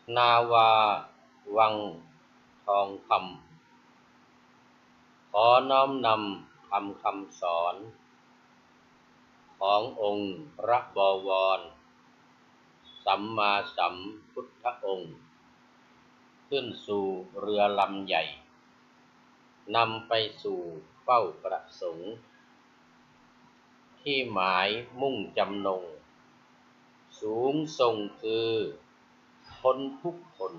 นาวาวังทองคำขอน้อมนำคำสอนขององค์พระบวรสัมมาสัมพุทธองค์ขึ้นสู่เรือลำใหญ่นำไปสู่เป้าประสงค์ที่หมายมุ่งจำนงสูงส่งคือคนทุกคน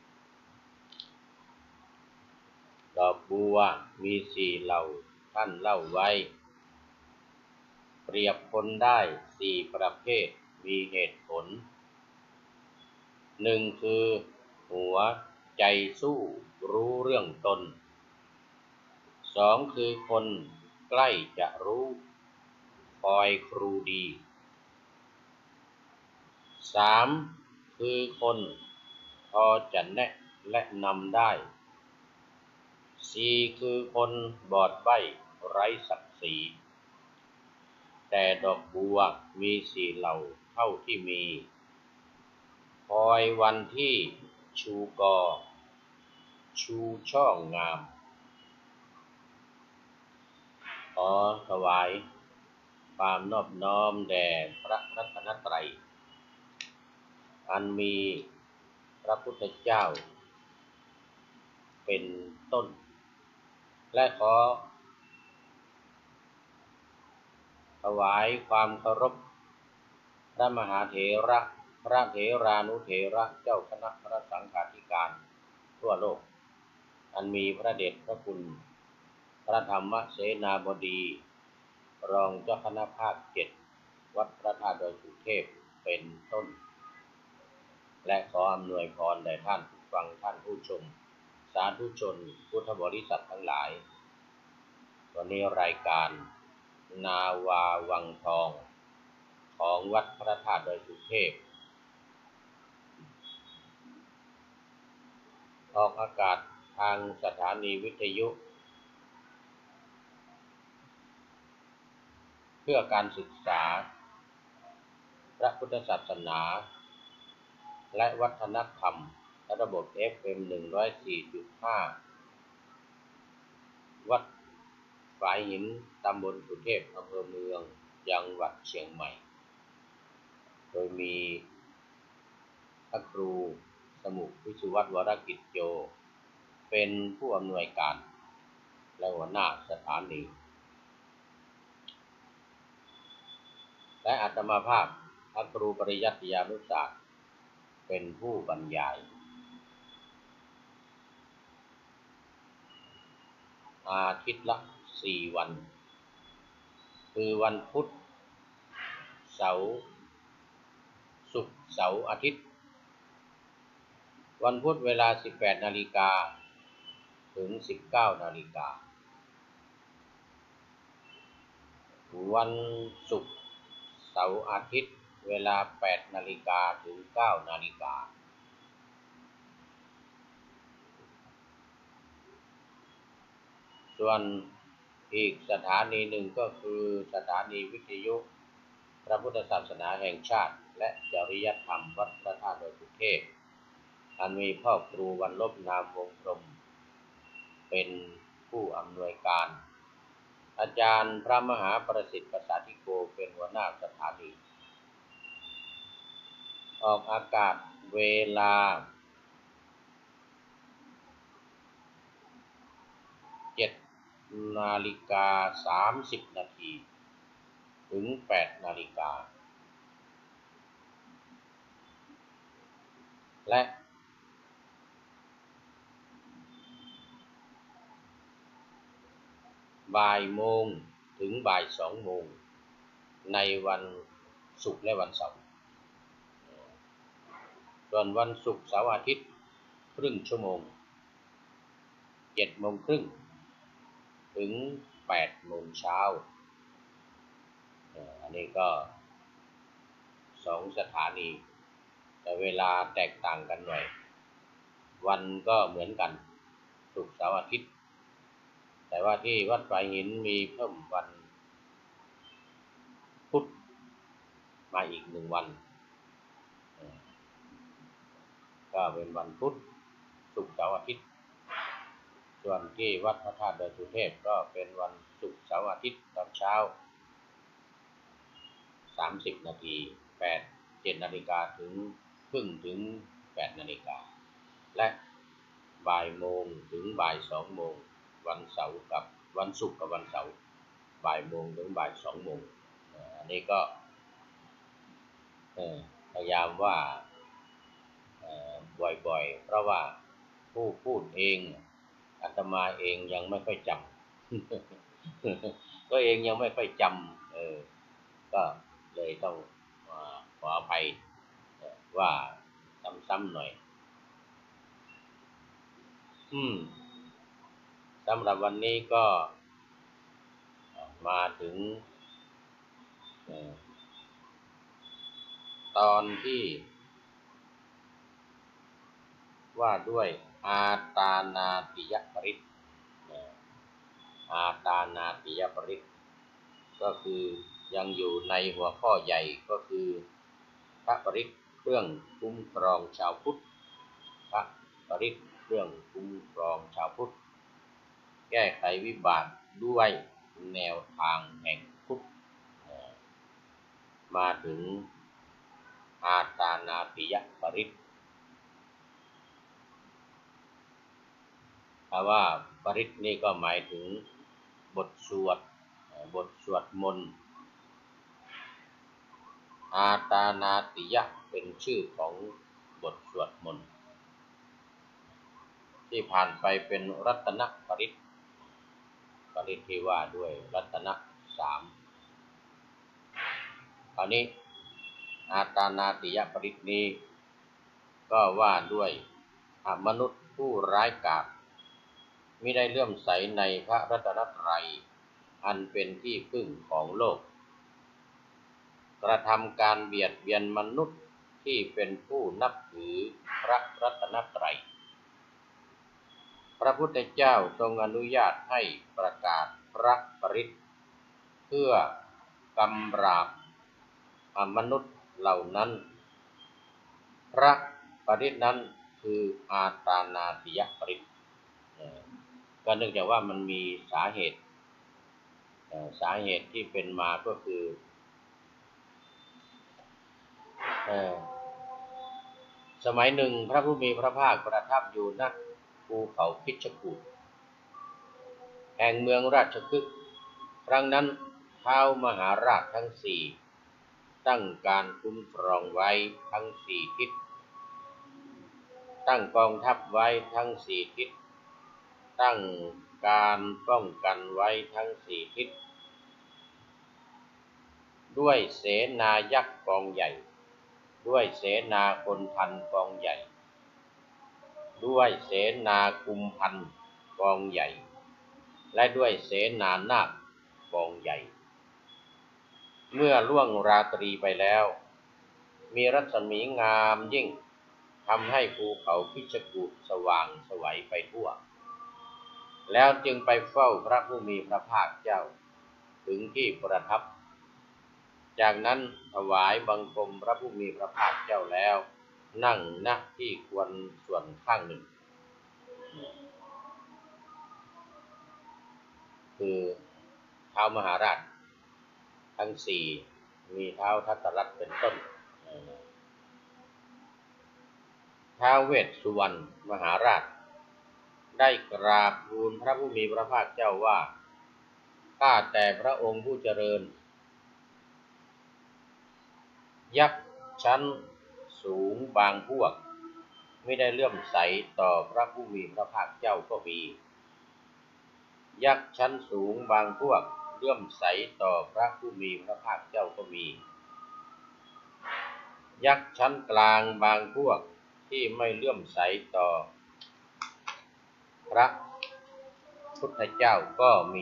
ดอกบัวมีสี่เหล่าท่านเล่าไว้เปรียบคนได้สี่ประเภทมีเหตุผลหนึ่งคือหัวใจสู้รู้เรื่องตนสองคือคนใกล้จะรู้คอยครูดีสามคือคนพอจะแนะและนำได้สี่คือคนบอดใบ้ไร้ศักดิ์ศรีแต่ดอกบัวมีสี่เหล่าเท่าที่มีคอยวันที่ชูกอชูช่องงามขอถวายความนอบน้อมแด่พระรัตนตรัยอันมีพระพุทธเจ้าเป็นต้นและขอถวายความเคารพพระมหาเถระพระเถรานุเถระเจ้าคณะพระสังฆาธิการทั่วโลกอันมีพระเดชพระคุณพระธรรมเสนาบดีรองเจ้าคณะภาค7วัดพระธาตุดอยสุเทพเป็นต้นและขออำนวยพรแด่ท่านผู้ฟังท่านผู้ชมสาธุชนพุทธบริษัททั้งหลายวันนี้รายการนาวาวังทองของวัดพระธาตุดอยสุเทพออกอากาศทางสถานีวิทยุเพื่อการศึกษาพระพุทธศาสนาและวัฒนธรรมระบบ FM 104.5 วัดฝายหินตำบลสุเทพอำเภอเมืองจังหวัดเชียงใหม่โดยมีพระครูสมุวิสุวัฒน์วรกิจโยเป็นผู้อำนวยการและหัวหน้าสถานีและอาตมาภาพพระครูปริยัติยานุศาสตร์เป็นผู้บรรยายอาทิตย์ละ4 วันคือวันพุธเสาร์ศุกร์เสาร์อาทิตย์วันพุธเวลา 18 นาฬิกาถึง 19 นาฬิกาวันศุกร์เสาร์อาทิตย์เวลา 8 นาฬิกาถึง 9 นาฬิกาส่วนอีกสถานีหนึ่งก็คือสถานีวิทยุพระพุทธศาสนาแห่งชาติและจริยธรรมวัดพระธาตุดอยสุเทพอันมีพ่อครูวรรณลบนามวงพรหมเป็นผู้อำนวยการอาจารย์พระมหาประสิทธิ์ประสาธิโกเป็นหัวหน้าสถานีออกอากาศเวลา 7:30 นาทีถึง 8 นาฬิกาและบ่ายโมงถึงบ่าย2 โมงในวันศุกร์และวันเสาร์ส่วนวันศุกร์เสาร์อาทิตย์ครึ่งชั่วโมง 7 โมงครึ่งถึง 8 โมงเช้าอันนี้ก็2 สถานีแต่เวลาแตกต่างกันหน่อยวันก็เหมือนกันศุกร์เสาร์อาทิตย์แต่ว่าที่วัดฝายหินมีเพิ่มวันพุธมาอีก1 วันก็ก็เป็นวันพุธศุกร์เสาร์อาทิตย์ส่วนที่วัดพระธาตุดอยสุเทพก็เป็นวันศุกร์เสาร์อาทิตย์ตอนเช้า30 นาที7 นาฬิกาถึง8 นาฬิกาและบ่ายโมงถึงบ่าย2 โมงวันเสาร์กับวันศุกร์กับวันเสาร์บ่ายโมงถึงบ่าย2 โมงอันนี้ก็พยายามว่าบ่อยๆเพราะว่าผู้พูดเองอาตมาเองยังไม่ค่อยจำ ก็เองยังไม่ค่อยจำก็เลยต้องขออภัยว่าซ้ำๆหน่อยสำหรับวันนี้ก็มาถึงตอนที่ว่าด้วยอาตานาติยปริตอาตานาติยปริตก็คือยังอยู่ในหัวข้อใหญ่ก็คือพระปริตเครื่องคุ้มครองชาวพุทธพระปริตเครื่องคุ้มครองชาวพุทธแก้ไขวิบากด้วยแนวทางแห่งพุทธมาถึงอาตานาติยปริตคำว่าปริตนี่ก็หมายถึงบทสวดมนต์อาตานาติยะเป็นชื่อของบทสวดมนต์ที่ผ่านไปเป็นรัตนปริตที่ว่าด้วยรัตนะ3คราวนี้อาตานาติยปริตนี้ก็ว่าด้วยมนุษย์ผู้ร้ายกาจมิได้เลื่อมใสในพระรัตนตรัยอันเป็นที่พึ่งของโลกกระทำการเบียดเบียนมนุษย์ที่เป็นผู้นับถือพระรัตนตรัยพระพุทธเจ้าทรงอนุญาตให้ประกาศพระปริตเพื่อกำราบมนุษย์เหล่านั้นพระปริตนั้นคืออาตานาติยปริตก็เนื่องจากว่ามันมีสาเหตุที่เป็นมาก็คือสมัยหนึ่งพระผู้มีพระภาคประทับอยู่ณภูเขาคิชกูฏแห่งเมืองราชคฤห์ครั้งนั้นท้าวมหาราชทั้ง4ตั้งการคุ้มครองไว้ทั้ง4ทิศตั้งกองทัพไว้ทั้ง4ทิศตั้งการป้องกันไว้ทั้ง4ทิศด้วยเสนายักษ์กองใหญ่ด้วยเสนาคนพันกองใหญ่ด้วยเสนากุมพันกองใหญ่และด้วยเสนานาคกองใหญ่เมื่อล่วงราตรีไปแล้วมีรัศมีงามยิ่งทำให้ภูเขาคิชกูฏสว่างไสวไปทั่วแล้วจึงไปเฝ้าพระผู้มีพระภาคเจ้าถึงที่ประทับจากนั้นถวายบังคมพระผู้มีพระภาคเจ้าแล้วนั่งณที่ควรส่วนข้างหนึ่งคือท้าวมหาราชทั้ง4มีท้าวทัตตรัตน์เป็นต้นท้าวเวสสุวรรณมหาราชได้กราบทูลพระผู้มีพระภาคเจ้าว่าข้าแต่พระองค์ผู้เจริญยักษ์ชั้นสูงบางพวกไม่ได้เลื่อมใสต่อพระผู้มีพระภาคเจ้าก็มียักษ์ชั้นสูงบางพวกเลื่อมใสต่อพระผู้มีพระภาคเจ้าก็มียักษ์ชั้นกลางบางพวกที่ไม่เลื่อมใสต่อพระพุทธเจ้าก็มี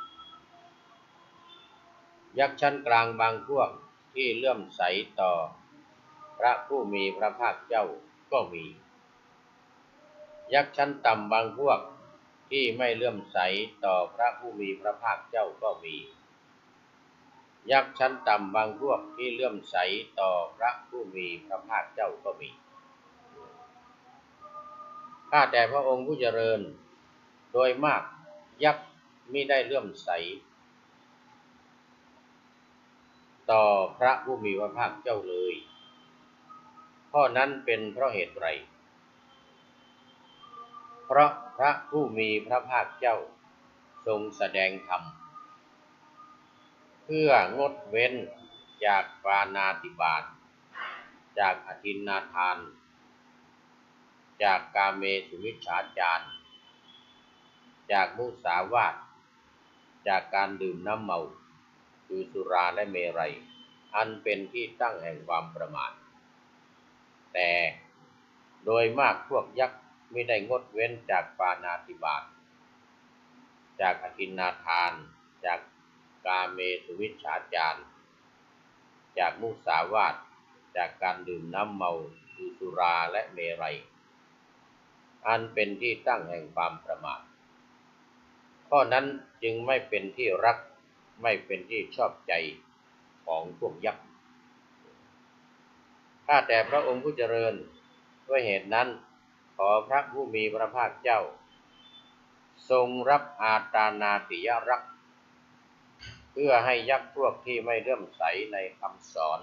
ยักษ์ชั้นกลางบางพวกที่เลื่อมใสต่อพระผู้มีพระภาคเจ้าก็มียักษ์ชั้นต่ำบางพวกที่ไม่เลื่อมใสต่อพระผู้มีพระภาคเจ้าก็มียักษ์ชั้นต่ำบางพวกที่เลื่อมใสต่อพระผู้มีพระภาคเจ้าก็มีข้าแต่พระองค์ผู้เจริญโดยมากยักษ์มิได้เลื่อมใสต่อพระผู้มีพระภาคเจ้าเลยข้อนั้นเป็นเพราะเหตุไรเพราะพระผู้มีพระภาคเจ้าทรงแสดงธรรมเพื่องดเว้นจากปาณาติบาตจากอทินนาทานจากกาเมสุมิจฉาจารจากมุสาวาทจากการดื่มน้ำเมาคือสุราและเมรัยอันเป็นที่ตั้งแห่งความประมาทแต่โดยมากพวกยักษ์ไม่ได้งดเว้นจากปาณาติบาตจากอทินนาทานจากกาเมสุมิจฉาจารจากมุสาวาทจากการดื่มน้ำเมาคือสุราและเมรัยอันเป็นที่ตั้งแห่งความประมาทข้อนั้นจึงไม่เป็นที่รักไม่เป็นที่ชอบใจของพวกยักษ์ข้าแต่พระองค์ผู้เจริญด้วยเหตุนั้นขอพระผู้มีพระภาคเจ้าทรงรับอาตานาติยรักษ์เพื่อให้ยักษ์พวกที่ไม่เลื่อมใสในคำสอน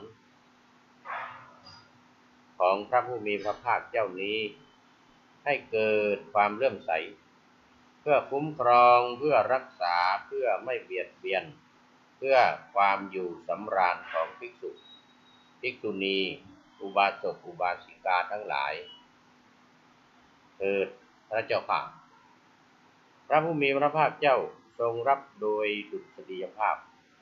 ของพระผู้มีพระภาคเจ้านี้ให้เกิดความเลื่อมใสเพื่อคุ้มครองเพื่อรักษาเพื่อไม่เบียดเบียนเพื่อความอยู่สำราญของภิกษุภิกษุณีอุบาสกอุบาสิกาทั้งหลายเถิดพระเจ้าข้าพระผู้มีพระภาคเจ้าทรงรับโดยดุษฎียภาพ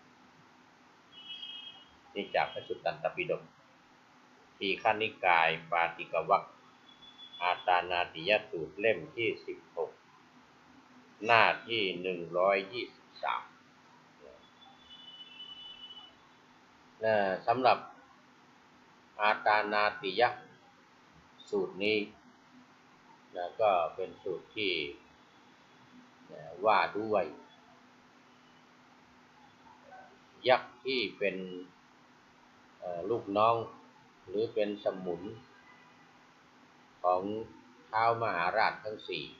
นี่จากพระสุตตันตปิฎกทีฆนิกายปาติกวรรคอาตานาติยสูตรเล่มที่16หน้าที่123สำหรับอาตานาติยสูตรนี้ก็เป็นสูตรที่ว่าด้วยยักษ์ที่เป็นลูกน้องหรือเป็นสมุนของท้าวมหาราชทั้งสี่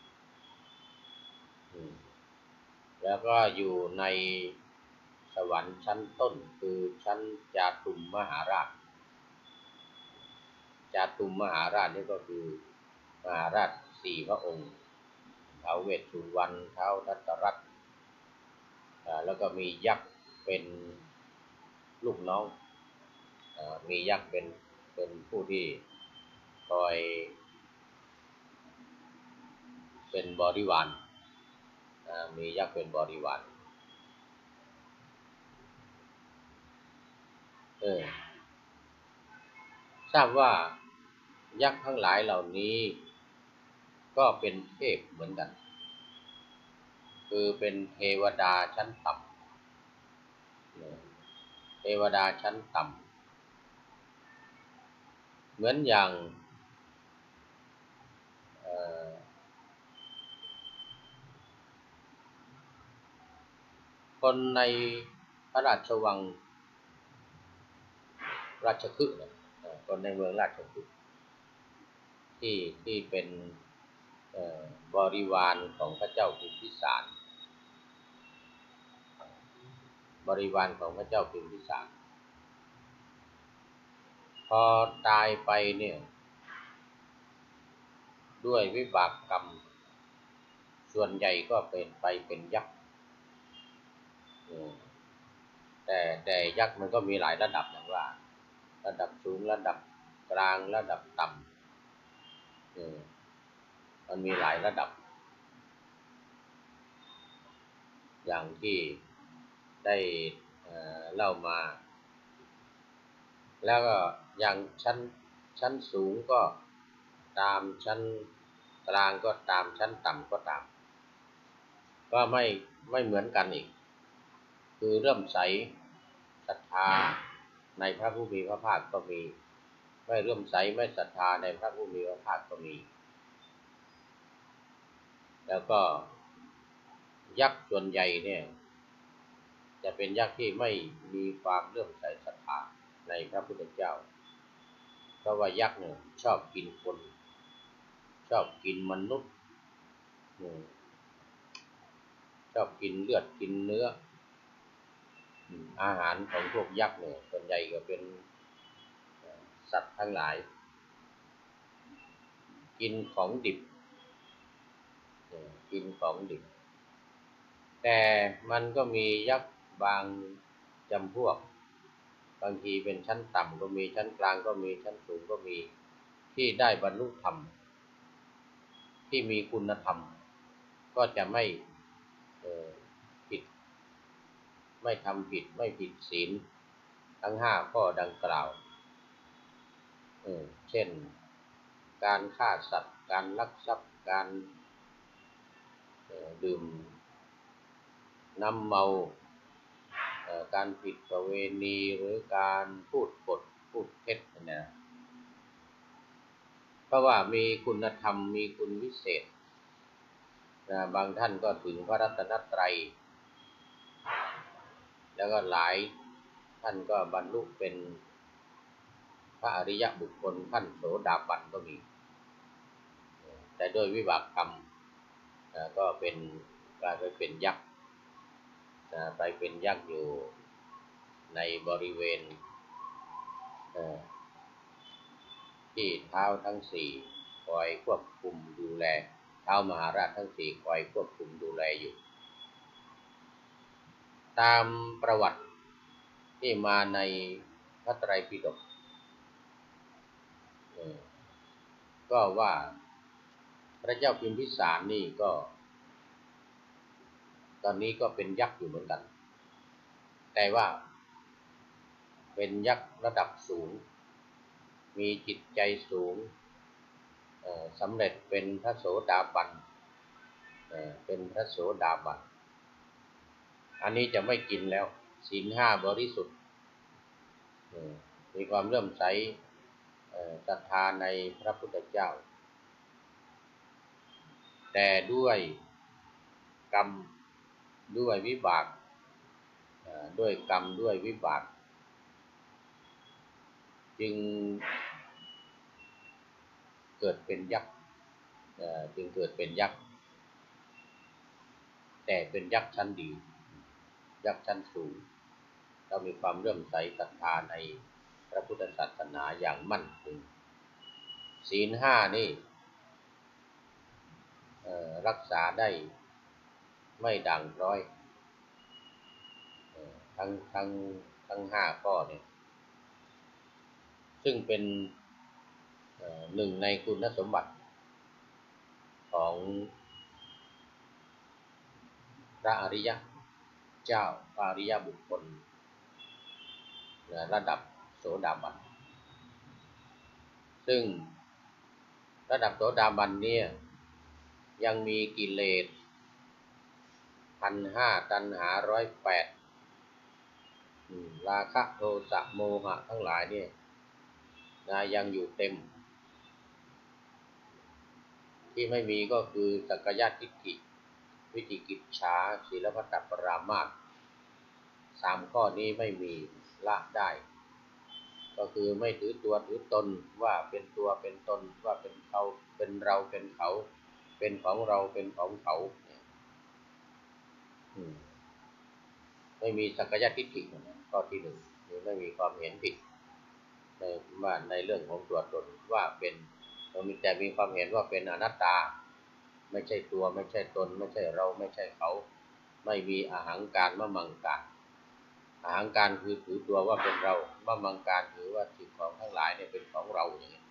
แล้วก็อยู่ในสวรรค์ชั้นต้นคือชั้นจาตุมมหาราชจาตุมมหาราชนี่ก็คือมหาราชสี่พระองค์ท้าวเวสสุวรรณท้าวทัตตรัตน์แล้วก็มียักษ์เป็นลูกน้องมียักษ์เป็นผู้ที่คอยเป็นบริวารมียักษ์เป็นบริวารทราบว่ายักษ์ทั้งหลายเหล่านี้ก็เป็นเทพเหมือนกันคือเป็นเทวดาชั้นต่ำเทวดาชั้นต่ำเหมือนอย่างคนในพระราชวังราชคฤห์คนในเมืองราชคฤห์ที่เป็นบริวารของพระเจ้าพิมพิสารบริวารของพระเจ้าพิมพิสารพอตายไปเนี่ยด้วยวิบากกรรมส่วนใหญ่ก็เป็นยักษ์แต่ยักษ์มันก็มีหลายระดับอย่างว่าระดับสูงระดับกลางระดับต่ำมันมีหลายระดับอย่างที่ได้เล่ามาแล้วก็อย่างชั้นสูงก็ตามชั้นกลางก็ตามชั้นต่ำก็ตามก็ไม่เหมือนกันอีกคือเริ่มใสศรัทธาในพระผู้มีพระภาคก็มีไม่เริ่มใสไม่ศรัทธาในพระผู้มีพระภาคก็มีแล้วก็ยักษ์ส่วนใหญ่เนี่ยจะเป็นยักษ์ที่ไม่มีความเริ่มใสศรัทธาในพระพุทธเจ้าเพราะว่ายักษ์เนี่ยชอบกินคนชอบกินมนุษย์ชอบกินเลือดกินเนื้ออาหารของพวกยักษ์เนี่ยส่วนใหญ่ก็เป็นสัตว์ทั้งหลายกินของดิบกินของดิบแต่มันก็มียักษ์บางจำพวกบางทีเป็นชั้นต่ำก็มีชั้นกลางก็มีชั้นสูงก็มีที่ได้บรรลุธรรมที่มีคุณธรรมก็จะไม่ผิดไม่ทำผิดไม่ผิดศีลทั้ง5ข้อดังกล่าวเช่นการฆ่าสัตว์การลักทรัพย์การดื่มน้ำเมาการผิดประเวณีหรือการพูดปดพูดเท็จเนี่ยเพราะว่ามีคุณธรรมมีคุณวิเศษบางท่านก็ถึงพระรัตนตรัยแล้วก็หลายท่านก็บรรลุเป็นพระอริยบุคคลขั้นโสดาบันก็มีแต่โดยวิบากกรรมก็เป็นกลายไปเป็นยักษ์ไปเป็นยักษ์อยู่ในบริเวณที่เท้าทั้ง4คอยควบคุมดูแลเท้ามหาราชทั้ง4คอยควบคุมดูแลอยู่ตามประวัติที่มาในพระไตรปิฎกก็ว่าพระเจ้าพิมพิสารนี่ก็ตอนนี้ก็เป็นยักษ์อยู่เหมือนกันแต่ว่าเป็นยักษ์ระดับสูงมีจิตใจสูงสำเร็จเป็นพระโสดาบันเป็นพระโสดาบันอันนี้จะไม่กินแล้วศีล5บริสุทธิ์มีความเลื่อมใสศรัทธาในพระพุทธเจ้าแต่ด้วยกรรมด้วยวิบากด้วยกรรมด้วยวิบากจึงเกิดเป็นยักษ์จึงเกิดเป็นยักษ์แต่เป็นยักษ์ชั้นดียักษ์ชั้นสูงเรามีความเลื่อมใสศรัทธาในพระพุทธศาสนาอย่างมั่นคงศีล5นี่รักษาได้ไม่ด่างพร้อยทั้ง5ข้อเนี่ยซึ่งเป็นหนึ่งในคุณสมบัติของพระอริยเจ้าพระอริยบุคคลระดับโสดาบันซึ่งระดับโสดาบันเนี่ยยังมีกิเลส 1,500 ตัณหา 108ราคะโทสะโมหะทั้งหลายเนี่ยยังอยู่เต็มที่ไม่มีก็คือสักกายทิฏฐิวิจิกิจฉาศีลพัตตปรามาส3ข้อนี้ไม่มีละได้ก็คือไม่ถือตัวถือตนว่าเป็นตัวเป็นตนว่าเป็นเขาเป็นเราเป็นเขาเป็นของเราเป็นของเขาไม่มีสักกายทิฏฐิข้อที่1คือไม่มีความเห็นผิดในเรื่องของตัวตนว่าเป็นแต่มีความเห็นว่าเป็นอนัตตาไม่ใช่ตัวไม่ใช่ตนไม่ใช่เราไม่ใช่เขาไม่มีอหังการมะมังการอหังการคือถือตัวว่าเป็นเรามะมังการถือว่าสิ่งของทั้งหลายเนี่ยเป็นของเราอย่างนี้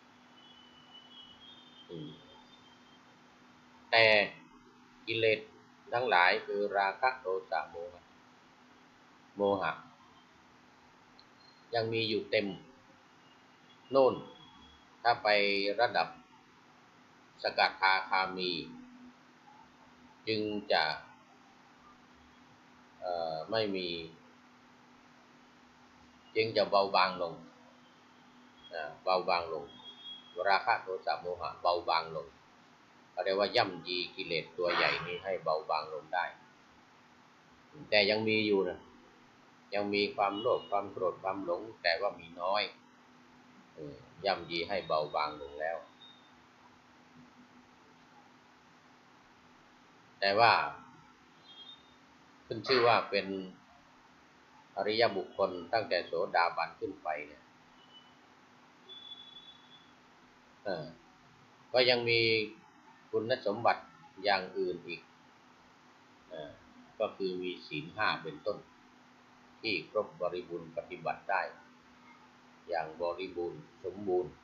แต่กิเลสทั้งหลายคือราคะโทสะโมหะยังมีอยู่เต็มโน่นถ้าไประดับสกทาคามีจึงจะไม่มีจึงจะเบาบางลงเบาบางลงราคะโทสะโมหะเบาบางลงเขาเรียกว่าย่ำยีกิเลสตัวใหญ่นี้ให้เบาบางลงได้แต่ยังมีอยู่นะยังมีความโลภความโกรธความหลงแต่ว่ามีน้อยย่ำยีให้เบาบางลงแล้วแต่ว่าขึ้นชื่อว่าเป็นอริยบุคคลตั้งแต่โสดาบันขึ้นไปเนี่ยก็ยังมีคุณสมบัติอย่างอื่นอีกก็คือมีศีล5เป็นต้นที่ครบบริบูรณ์ปฏิบัติได้อย่างบริบูรณ์สมบูรณ์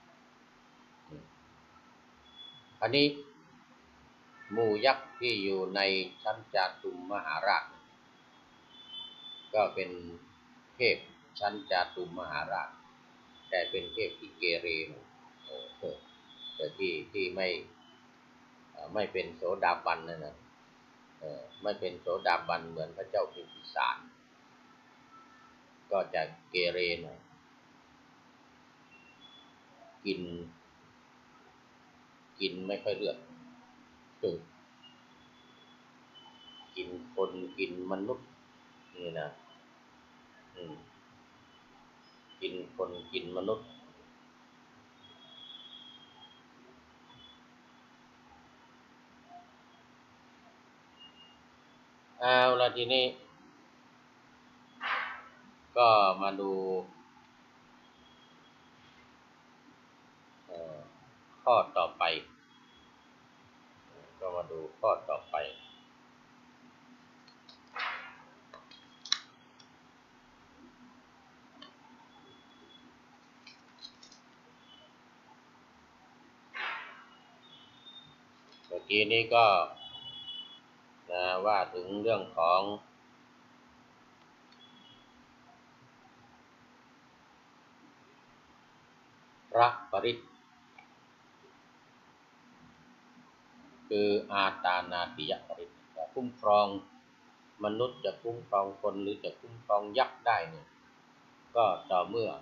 อันนี้หมู่ยักษ์ที่อยู่ในชั้นจาตุมมหาราชก็เป็นเทพชั้นจาตุมมหาราชแต่เป็นเทพที่เกเรแต่ที่ไม่เป็นโสดาบันนั่นนะไม่เป็นโสดาบันเหมือนพระเจ้าพิมพิสารก็จะเกเรหน่อยกินไม่ค่อยเลือกกินคนกินมนุษย์นี่นะกินคนกินมนุษย์เอาละทีนี้ก็มาดูข้อต่อไปเมื่อกี้นี้ก็ว่าถึงเรื่องของพระปริตรคืออาตานาติยปริตรจะคุ้มครองมนุษย์จะคุ้มครองคนหรือจะคุ้มครองยักษ์ได้เนี่ยก็ต่อเมื่อ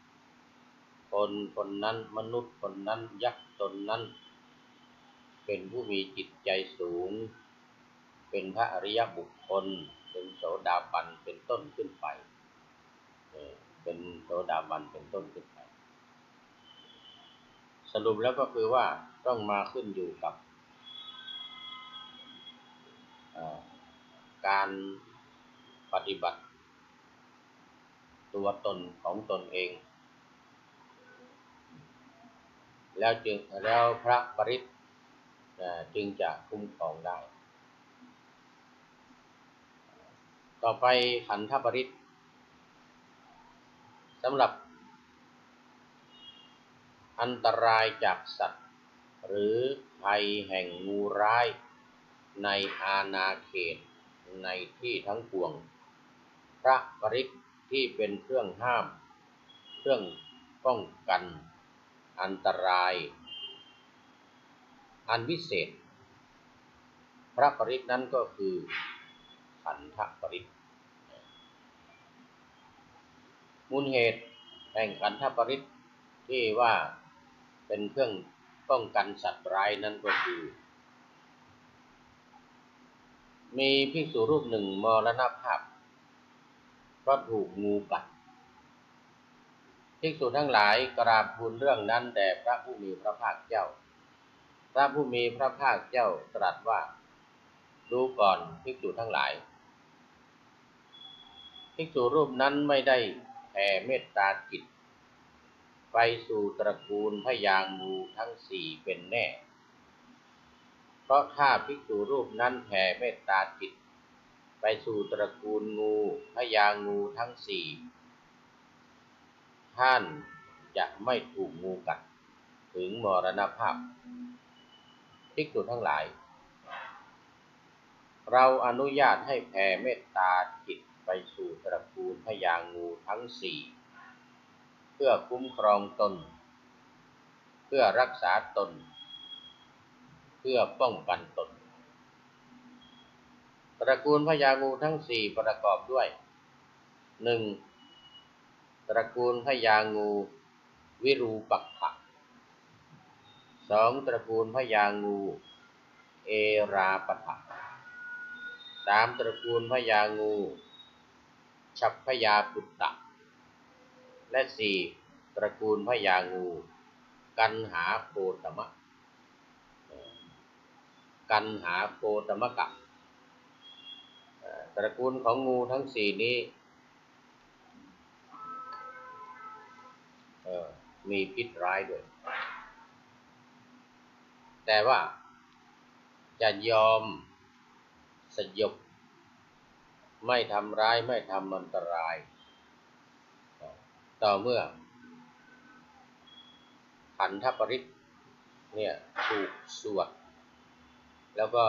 คนนั้นมนุษย์คนนั้นยักษ์ตนนั้นเป็นผู้มีจิตใจสูงเป็นพระอริยบุคคลเป็นโสดาบันเป็นต้นขึ้นไปเป็นโสดาบันเป็นต้นขึ้นไปสรุปแล้วก็คือว่าต้องมาขึ้นอยู่กับการปฏิบัติตัวตนของตนเองแล้วพระปริตรจึงจะคุ้มครองได้ต่อไปขันธปริตรสำหรับอันตรายจากสัตว์หรือภัยแห่งงูร้ายในอาณาเขตในที่ทั้งปวงพระปริตรที่เป็นเครื่องห้ามเครื่องป้องกันอันตรายอันวิเศษพระปริตรนั้นก็คือขันธปริตรมูลเหตุแห่งขันธปริตรที่ว่าเป็นเครื่องป้องกันสัตว์ร้ายนั้นก็คือมีภิกษุรูปหนึ่งมรณภาพเพราะถูกงูกัดภิกษุทั้งหลายกราบทูลเรื่องนั้นแด่พระผู้มีพระภาคเจ้าพระผู้มีพระภาคเจ้าตรัสว่าดูก่อนภิกษุทั้งหลายภิกษุรูปนั้นไม่ได้แผ่เมตตาจิตไปสู่ตระกูลพญางูทั้งสี่เป็นแน่เพราะถ้าภิกษุรูปนั้นแผ่เมตตาจิตไปสู่ตระกูลงูพญางูทั้งสี่ท่านจะไม่ถูกงูกัดถึงมรณภาพภิกษุทั้งหลายเราอนุญาตให้แผ่เมตตาจิตไปสู่ตระกูลพญางูทั้งสี่เพื่อคุ้มครองตนเพื่อรักษาตนเพื่อป้องกันตนตระกูลพญางูทั้งสี่ประกอบด้วย 1. ตระกูลพญางูวิรูปักขะ 2. ตระกูลพญางูเอราปะทะ 3. ตระกูลพญางูฉัพพยาปุตตะและ 4. ตระกูลพญางูกันหาโคตมะกันหาโคตมะกะตระกูลของงูทั้งสี่นี้มีพิษร้ายด้วยแต่ว่าจะยอมสยบไม่ทำร้ายไม่ทำอันตรายต่อเมื่อขันธปริศเนี่ยถูกสวดแล้วก็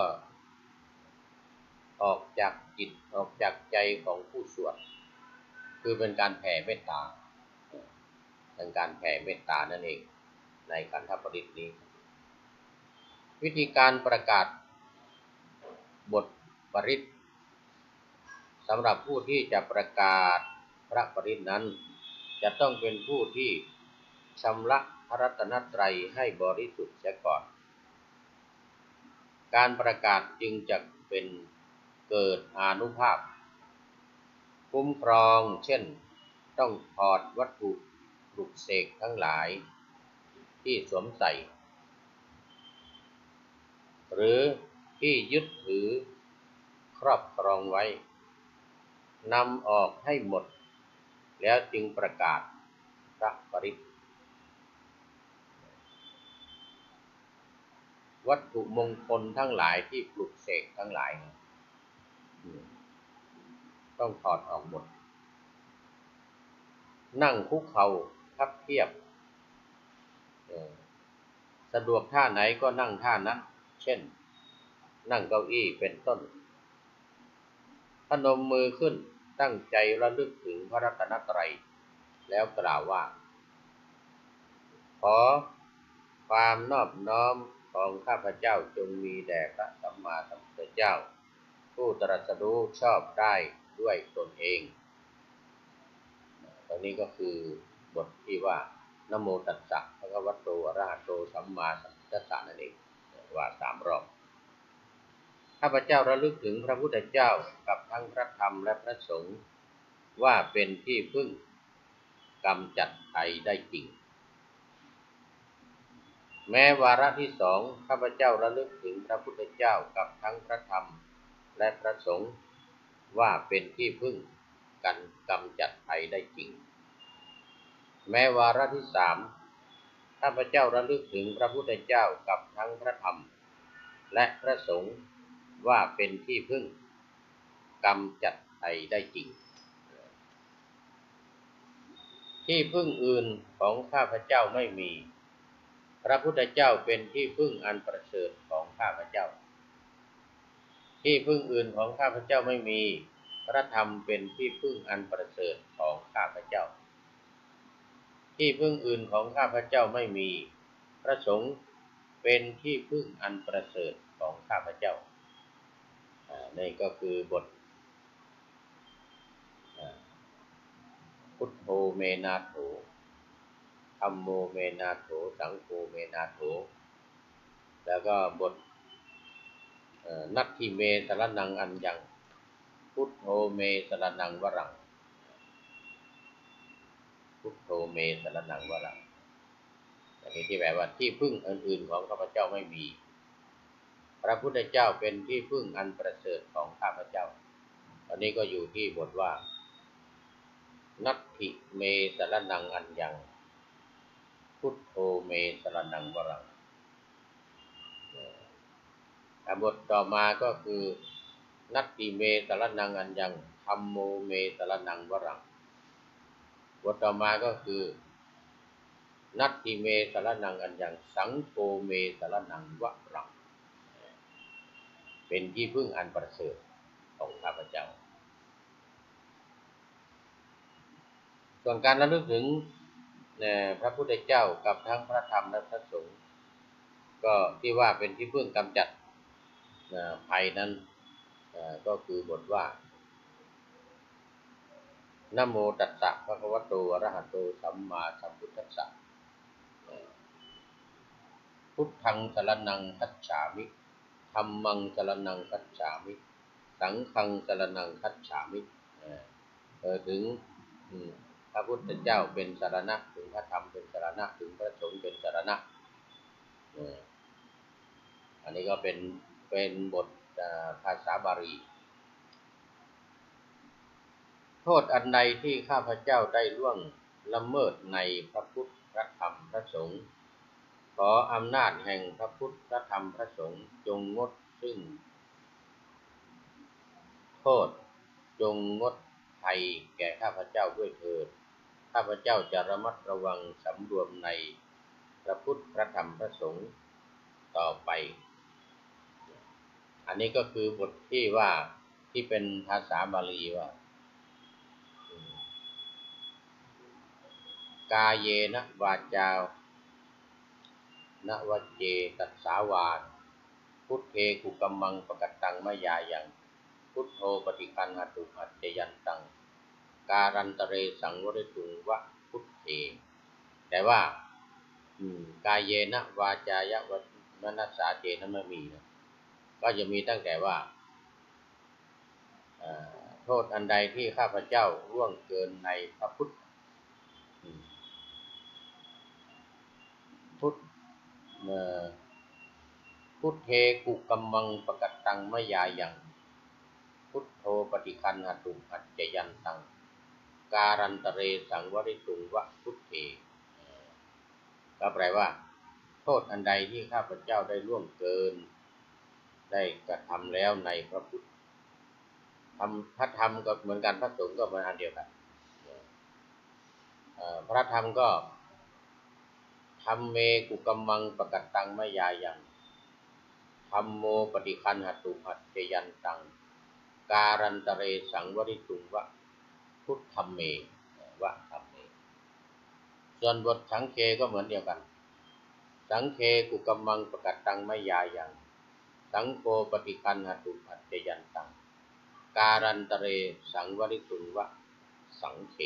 ออกจากจิตออกจากใจของผู้สวดคือเป็นการแผ่เมตตาเป็นการแผ่เมตตานั่นเองในขันธปริศนี้วิธีการประกาศบทปริศสำหรับผู้ที่จะประกาศพระปริศนั้นจะต้องเป็นผู้ที่ชำระพระรัตนตรัยให้บริสุทธิ์เสียก่อนการประกาศจึงจะเป็นเกิดอานุภาพคุ้มครองเช่นต้องถอดวัตถุปลุกเสกทั้งหลายที่สวมใส่หรือที่ยึดถือครอบครองไว้นำออกให้หมดแล้วจึงประกาศพระปริศวัตถุมงคลทั้งหลายที่ปลุกเสกทั้งหลายต้องถอดออกหมดนั่งคุกเข่าพับเพียบสะดวกท่าไหนก็นั่งท่านั้นเช่นนั่งเก้าอี้เป็นต้นพนมมือขึ้นตั้งใจระลึกถึงพระรัตนตรัยแล้วกล่าวว่าขอความนอบน้อมของข้าพเจ้าจงมีแด่พระสัมมาสัมพุทธเจ้าผู้ตรัสรู้ชอบได้ด้วยตนเองตอนนี้ก็คือบทที่ว่านะโมตัสสะภะคะวะโตอะระหะโตสัมมาสัมพุทธัสสะนั่นเองว่า3 รอบข้าพเจ้าระลึกถึงพระพุทธเจ้ากับทั้งพระธรรมและพระสงฆ์ว่าเป็นที่พึ่งกำจัดภัยได้จริงแม้วาระที่2ข้าพเจ้าระลึกถึงพระพุทธเจ้ากับทั้งพระธรรมและพระสงฆ์ว่าเป็นที่พึ่งกันกำจัดภัยได้จริงแม้วาระที่3ข้าพเจ้าระลึกถึงพระพุทธเจ้ากับทั้งพระธรรมและพระสงฆ์ว่าเป็นที่พึ่งกำจัดภัยได้จริงที่พึ่งอื่นของข้าพเจ้าไม่มีพระพุทธเจ้าเป็นที่พึ่งอันประเสริฐของข้าพเจ้าที่พึ่งอื่นของข้าพเจ้าไม่มีพระธรรมเป็นที่พึ่งอันประเสริฐของข้าพเจ้าที่พึ่งอื่นของข้าพเจ้าไม่มีพระสงฆ์เป็นที่พึ่งอันประเสริฐของข้าพเจ้านี่ก็คือบทพุทโธเมนาโถธัมโมเมนาโถสังโฆเมนาโถแล้วก็บทนัตถิเมสรณังอัญญังพุทโธเมสรณังวรังพุทโธเมสรณังวรังอันนี้ที่แปลว่าที่พึ่งอื่นๆของข้าพเจ้าไม่มีพระพุทธเจ้าเป็นที่พึ่งอันประเสริฐของข้าพเจ้าอันนี้ก็อยู่ที่บทว่านัตถิเมสรณังอัญญังพุทโธเมสรณังวรังบทต่อมาก็คือนัตถิเมสรณังอัญญังธัมโมเมสรณังวรังบทต่อมาก็คือนัตถิเมสรณังอัญญังสังโฆเมสรณังวรังเป็นที่พึ่งอันประเสริฐของข้าพเจ้าส่วนการระลึกถึงพระพุทธเจ้ากับทั้งพระธรรมและพระสงฆ์ก็ที่ว่าเป็นที่พึ่งกำจัดภัยนั้นก็คือบทว่านะโมตัสสะภะคะวะโตอะระหะโตสัมมาสัมพุทธัสสะพุทธังสรณังคัจฉามิธัมมังสรณังคัจฉามิสังฆังสรณังคัจฉามิถึงพระพุทธเจ้าเป็นสรณะถึงพระธรรมเป็นสรณะถึงพระสงฆ์เป็นสรณะอันนี้ก็เป็นบทภาษาบาลีโทษอันใดที่ข้าพเจ้าได้ล่วงละเมิดในพระพุทธพระธรรมพระสงฆ์ขออำนาจแห่งพระพุทธพระธรรมพระสงฆ์จงงดซึ่งโทษจงงดภัยแก่ข้าพเจ้าด้วยเถิดข้าพเจ้าจะระมัดระวังสำรวมในพระพุทธพระธรรมพระสงฆ์ต่อไปอันนี้ก็คือบทที่ว่าที่เป็นภาษาบาลีว่ากาเยนะวาจานวัจเจตัสสาวาพุทเทกุกัมมังปกัตตังมะยายังพุทโธปฏิคันหตุอัจจยันตังการันตเรสังวริตุงวะพุทเทแต่ว่ากายเยนะวาจายะวมนัสสาเจนะไม่มีนะก็จะมีตั้งแต่ว่าโทษอันใดที่ข้าพเจ้าล่วงเกินในพระพุทธพุทเทกุกัมมังปกัตตังมะยายังพุทโธปฏิคันหตุอัจจยันตังการันตเรสังวริตุงวะพุทเทก็แปลว่าโทษอันใดที่ข้าพเจ้าได้ล่วงเกินได้กระทำแล้วในพระพุทธพระธรรมก็เหมือนกันพระสงฆ์ก็เหมือนอันเดียวกันพระธรรมก็ธัมเมกุกัมมังปกัตตังมะยายังธัมโมปฏิคันหตุอัจจยันตังการันตเรสังวริตุงวะพุทธัมเมวะธัมเมส่วนบทสังเคก็เหมือนเดียวกันสังเคกุกัมมังปกัตตังมะยายังสังโฆปฏิคันหตุอัจจยันตังการันตเรสังวริตุงวะสังเค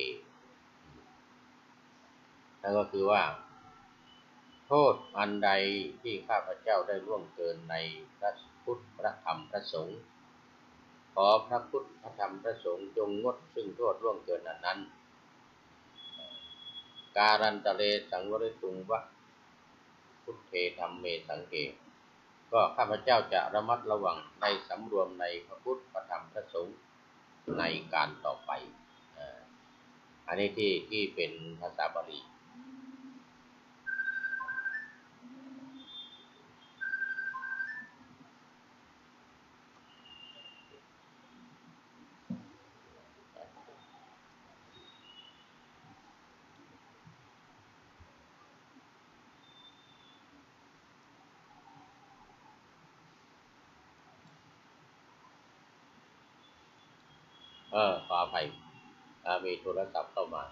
นั่นก็คือว่าโทษอันใดที่ข้าพเจ้าได้ล่วงเกินในพระพุทธพระธรรมพระสงฆ์ขอพระพุทธพระธรรมพระสงฆ์จงงดซึ่งโทษล่วงเกินนั้นการันตเรสังวริตุงวะพุทเทธัมเมสังเฆก็ข้าพเจ้าจะระมัดระวังในสำรวมในพระพุทธพระธรรมพระสงฆ์ในการต่อไปอันนี้ที่เป็นภาษาบาลีขออภัยมีโทรศัพท์เข้ามา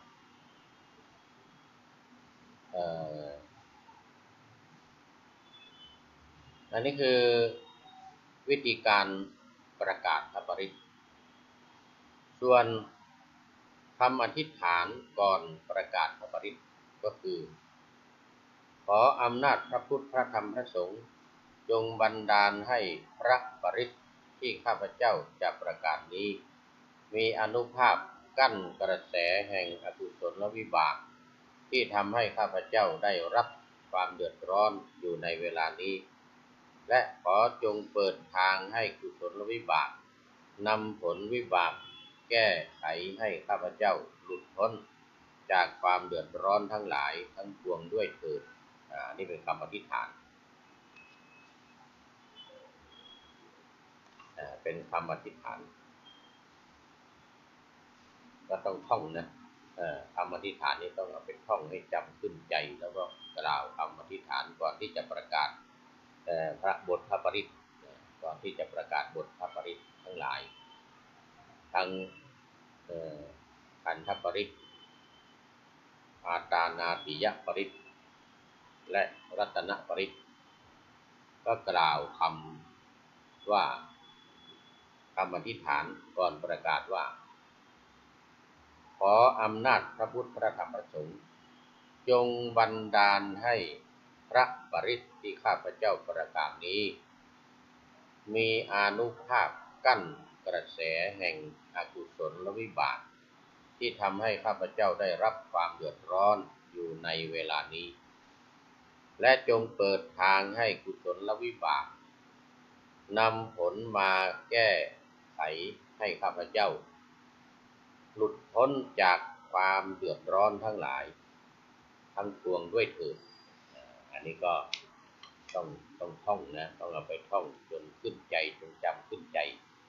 อันนี้คือวิธีการประกาศพระปริตรส่วนคำอธิษฐานก่อนประกาศพระปริตรก็คือขออำนาจพระพุทธพระธรรมพระสงฆ์จงบันดาลให้พระปริตรที่ข้าพเจ้าจะประกาศนี้มีอานุภาพกั้นกระแสแห่งอกุศลวิบากที่ทำให้ข้าพเจ้าได้รับความเดือดร้อนอยู่ในเวลานี้และขอจงเปิดทางให้กุศลวิบากนำผลวิบากแก้ไขให้ข้าพเจ้าหลุดพ้นจากความเดือดร้อนทั้งหลายทั้งปวงด้วยเถิดนี่เป็นคำอธิษฐานเป็นคำอธิษฐานก็ต้องท่องนะคำอธิษฐานนี้ต้องเอาไปท่องให้จำขึ้นใจแล้วก็กล่าวคำอธิษฐานก่อนที่จะประกาศพระบทพระปริตรก่อนที่จะประกาศบทพระปริตรทั้งหลายทั้งขันธปริตรอาตานาติยปริตรและรัตนปริตรก็กล่าวคำว่าคำอธิษฐานก่อนประกาศว่าขออำนาจพระพุทธพระธรรมพระสงฆ์จงบันดาลให้พระปริตรที่ข้าพเจ้าประกาศนี้มีอานุภาพกั้นกระแสแห่งอกุศลวิบากที่ทำให้ข้าพเจ้าได้รับความเดือดร้อนอยู่ในเวลานี้และจงเปิดทางให้กุศลวิบากนำผลมาแก้ไขให้ข้าพเจ้าหลุดพ้นจากความเดือดร้อนทั้งหลายทั้งปวงด้วยเถิดอันนี้ก็ต้องท่องนะต้องเอาไปท่องจนขึ้นใจจนจำขึ้นใจ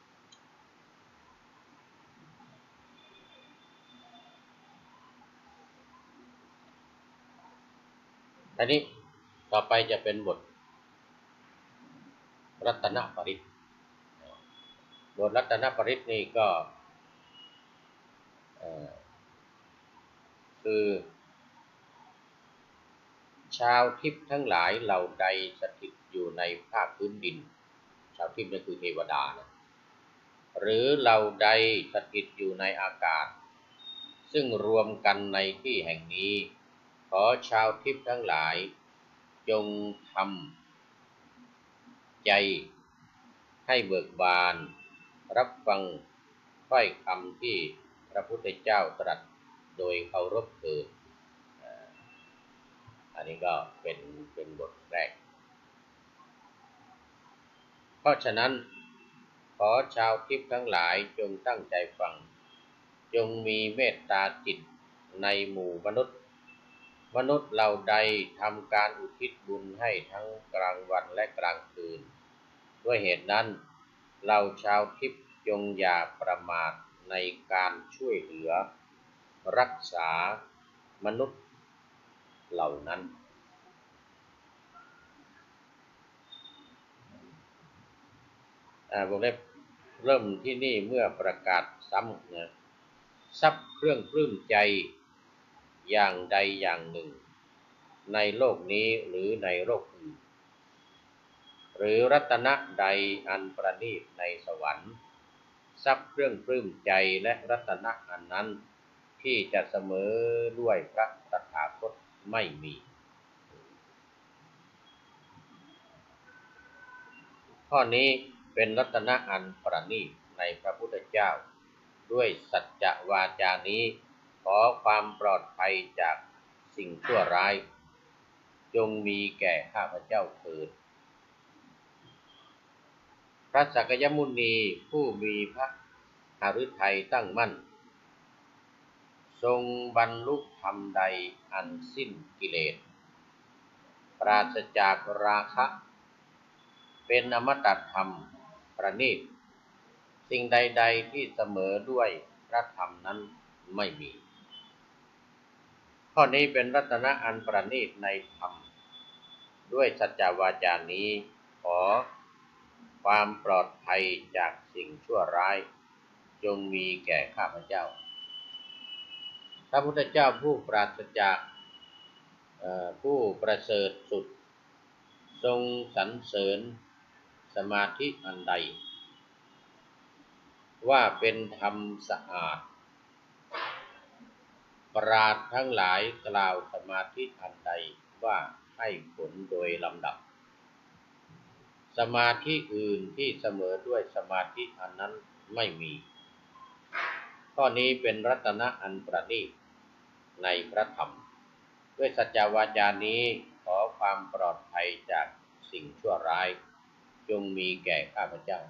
อันนี้ต่อไปจะเป็นบทรัตนปริตบทรัตนปริตนี่ก็คือชาวทิพย์ทั้งหลายเหล่าใดสถิตอยู่ในภาคพื้นดินชาวทิพย์นั่นคือเทวดานะหรือเหล่าใดสถิตอยู่ในอากาศซึ่งรวมกันในที่แห่งนี้ขอชาวทิพย์ทั้งหลายจงทำใจให้เบิกบานรับฟังถ้อยคำที่พระพุทธเจ้าตรัสโดยเคารพเถิดอันนี้ก็เป็นบทแรกเพราะฉะนั้นขอชาวทิพย์ทั้งหลายจงตั้งใจฟังจงมีเมตตาจิตในหมู่มนุษย์เหล่าใดทำการอุทิศบุญให้ทั้งกลางวันและกลางคืนด้วยเหตุนั้นเราชาวทิพย์จงอย่าประมาทในการช่วยเหลือรักษามนุษย์เหล่านั้นวงเล็บเริ่มที่นี่เมื่อประกาศซ้ำนะทรัพย์เครื่องปลื้มใจอย่างใดอย่างหนึ่งในโลกนี้หรือในโลกอื่นหรือรัตนะใดอันประณีตในสวรรค์ทรัพย์เครื่องปลื้มใจและรัตนะอันนั้นที่จะเสมอด้วยพระตถาคตไม่มีข้อนี้เป็นรัตนะอันประณีตในพระพุทธเจ้าด้วยสัจจะวาจานี้ขอความปลอดภัยจากสิ่งชั่วร้ายจงมีแก่ข้าพเจ้าเถิดพระสักยมุนีผู้มีพระหฤทัยตั้งมั่นทรงบรรลุธรรมใดอันสิ้นกิเลสปราศจากราคะเป็นอมตะธรรมประณีตสิ่งใดๆที่เสมอด้วยพระธรรมนั้นไม่มีข้อนี้เป็นรัตนะอันประณีตในธรรมด้วยสัจจวาจานี้ขอความปลอดภัยจากสิ่งชั่วร้ายจงมีแก่ข้าพเจ้าพระพุทธเจ้าผู้ปราศจากผู้ประเสริฐสุดทรงสรรเสริญสมาธิอันใดว่าเป็นธรรมสะอาดปราชญ์ทั้งหลายกล่าวสมาธิอันใดว่าให้ผลโดยลำดับสมาธิอื่นที่เสมอด้วยสมาธิอันนั้นไม่มีข้อนี้เป็นรัตนะอันประณีตในพระธรรมด้วยสัจจวาจานี้ขอความปลอดภัยจากสิ่งชั่วร้ายจงมีแก่ข้าพเจ้า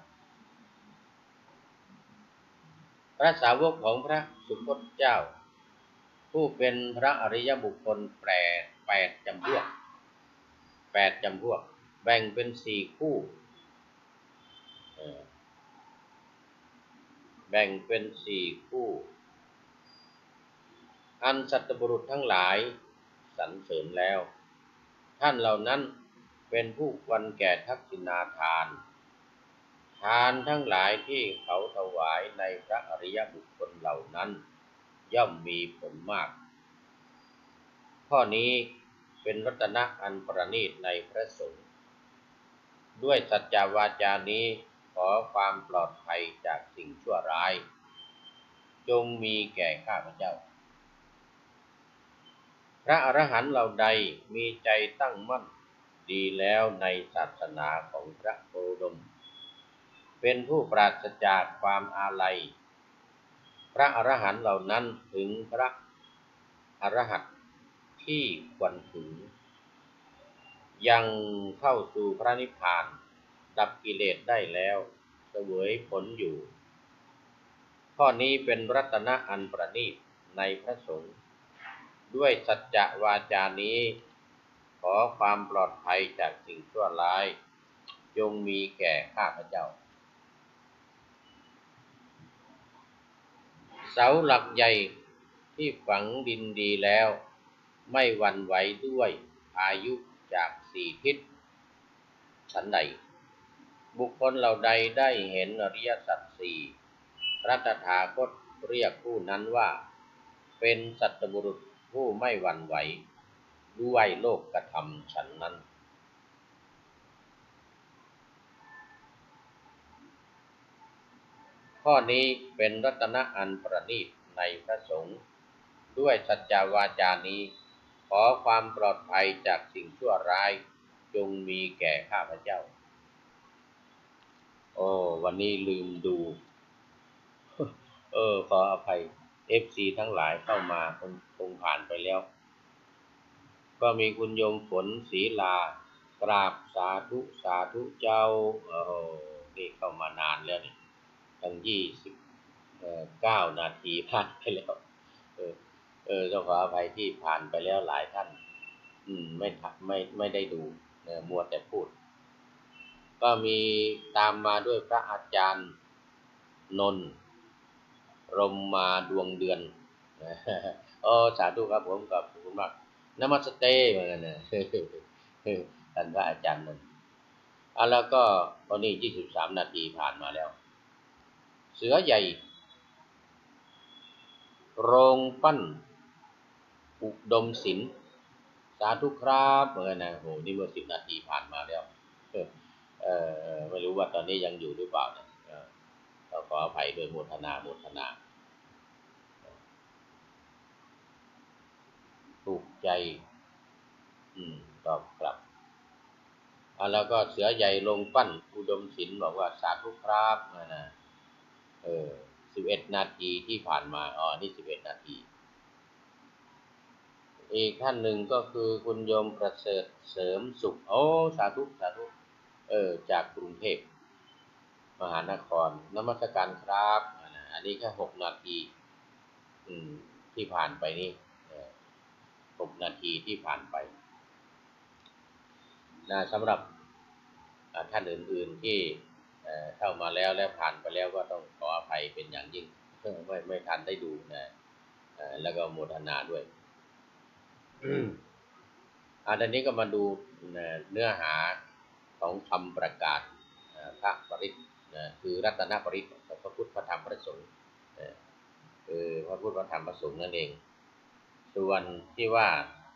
พระสาวกของพระสุคตเจ้าผู้เป็นพระอริยบุคคลแปดจำพวกแบ่งเป็น4 คู่แบ่งเป็น4 คู่อันสัตบุรุษทั้งหลายสรรเสริญแล้วท่านเหล่านั้นเป็นผู้ควรแก่ทักษิณาทานทั้งหลายที่เขาถวายในพระอริยบุคคลเหล่านั้นย่อมมีผลมากข้อนี้เป็นรัตนะอันประณีตในพระสงฆ์ด้วยสัจจวาจานี้ขอความปลอดภัยจากสิ่งชั่วร้ายจงมีแก่ข้าพเจ้าพระอรหันต์เหล่าใดมีใจตั้งมั่นดีแล้วในศาสนาของพระโคดมเป็นผู้ปราศจากความอาลัยพระอรหันต์เหล่านั้นถึงพระอรหันต์ที่ควรถึงยังเข้าสู่พระนิพพานดับกิเลสได้แล้วเสวยผลอยู่ข้อนี้เป็นรัตนะอันประณีตในพระสงฆ์ด้วยสัจจะวาจานี้ขอความปลอดภัยจากสิ่งชั่วร้ายจงมีแก่ข้าพเจ้าเสาหลักใหญ่ที่ฝังดินดีแล้วไม่หวั่นไหวด้วยพายุจากสี่ทิศฉันใดบุคคลเหล่าใดได้เห็นอริยสัจสี่พระตถาคตเรียกผู้นั้นว่าเป็นสัตบุรุษผู้ไม่หวั่นไหวด้วยโลกธรรมฉันนั้นข้อนี้เป็นรัตนะอันประณีตในพระสงฆ์ด้วยสัจจวาจานี้ขอความปลอดภัยจากสิ่งชั่วร้ายจงมีแก่ข้าพเจ้าโอ้วันนี้ลืมดูขออภัย FC ทั้งหลายเข้ามาคงผ่านไปแล้วก็มีคุณโยมฝนศรีลากราบสาธุสาธุเจ้านี่เข้ามานานแล้วนี่ตั้ง29 นาทีผ่านไปแล้วต้องขออภัยที่ผ่านไปแล้วหลายท่านไม่ได้ดูมัวแต่พูดก็มีตามมาด้วยพระอาจารย์นนท์รมมาดวงเดือนสาธุครับผมกับคุณมากนมัสเตเหมือนกันนะท่านพระอาจารย์นนท์แล้วก็ตอนนี้23 นาทีผ่านมาแล้วเสือใหญ่โรงปั้นอุดมศิลป์สาธุครับเหมือนกันนะโหนี่เมื่อ10 นาทีผ่านมาแล้วไม่รู้ว่าตอนนี้ยังอยู่หรือเปล่านะขออภัยโดยโมทนาถูกใจตอบกลับแล้วก็เสือใหญ่ลงปั้นอุดมศิลป์บอกว่าสาธุครับนะ11 นาทีที่ผ่านมานี่11 นาทีอีกท่านหนึ่งก็คือคุณโยมประเสริฐเสริมสุขสาธุจากกรุงเทพมหานครนมัสการครับอันนี้แค่6 นาทีที่ผ่านไปนี่6 นาทีที่ผ่านไปสำหรับท่านอื่นๆที่เข้ามาแล้วและผ่านไปแล้วก็ต้องขออภัยเป็นอย่างยิ่งไม่ทันได้ดูนะแล้วก็โมทนาด้วยตอนนี้ก็มาดูเนื้อหาของคำประกาศพระปริตคือรัตนปริตพระพุทธพระธรรมพระสงฆ์คือพระพุทธพระธรรมพระสงฆ์นั่นเองส่วนที่ว่า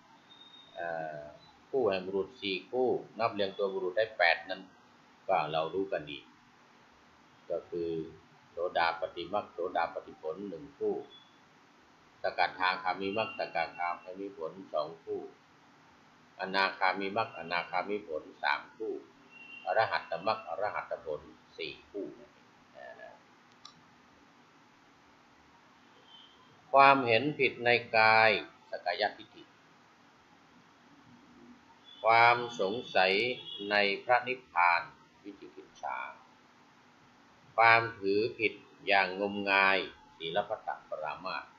คู่แห่งบุรุษ4 คู่นับเรียงตัวบุรุษได้8นั้นก็เรารู้กันดีก็คือโสดาปัตติมรรคโสดาปัตติผล1 คู่สกทาคามิมรรคสกทาคามิผล2 คู่อนาคามิมรรคอนาคามิผล3 คู่อรหัตตมรรคอรหัตตผล4 คู่ความเห็นผิดในกายสักกายทิฏฐิความสงสัยในพระนิพพานวิจิกิจฉาความถือผิดอย่างงมงายศีลพัตตปรามาส